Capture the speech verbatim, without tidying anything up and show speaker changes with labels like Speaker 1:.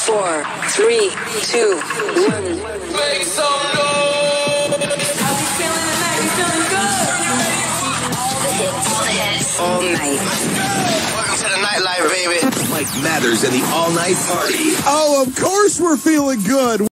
Speaker 1: four, three, two, one.
Speaker 2: Make some noise!
Speaker 1: How we feeling tonight? We feeling good. All the hits, all the hits, all night.
Speaker 2: Welcome to the nightlife, baby.
Speaker 3: Mike Mathers and the all-night party.
Speaker 4: Oh, of course we're feeling good.